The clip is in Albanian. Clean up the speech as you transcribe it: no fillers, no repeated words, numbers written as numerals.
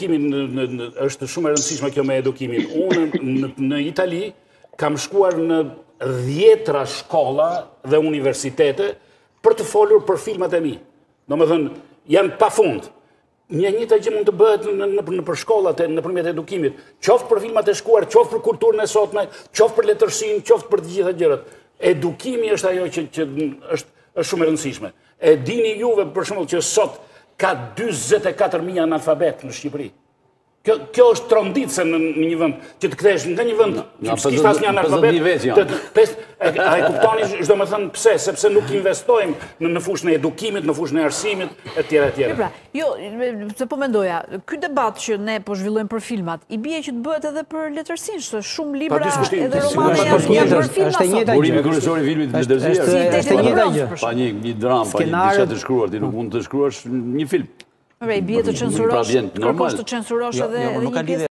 edukimin, është shumë e rëndësishme kjo me edukimin. Unë në Itali kam shkuar në 10 shkolla dhe universitete për të folur për filmat e mi. Domethënë, janë pa fund. Njëjta gjë mund të bëhet në për shkollat, nëpërmjet edukimit, qoftë për filmat e shkuar, qoftë për kulturën e sotme, qoftë për letërsinë, qoftë për të gjitha gjërat. Edukimi është ajo që është shumë e rëndësishme. E dini juve për shembull që sot ka 44.000 analfabet në Shqipëri. Kjo është tronditse në një vend, që të kthesh nga një vend që s'kishte asnjë analfabet. Ai kuptoni, çdo më thënë pse, sepse nuk investojmë në fushën e edukimit, në fushën e arsimit, etj. Pra, jo, se po mendoja, ky debat që ne po zhvillojmë për filmat, i bie që të bëhet edhe për letërsinë, se shumë libra edhe romane janë për filma. Është e njëjta gjë. Burimi kryesor i filmit letërsia është e njëjta gjë. Pa një dramë, pa një diçka të shkruar, ti nuk mund të shkruash një film. I bie të censurosh, kërkosh të censurosh edhe një pjesë.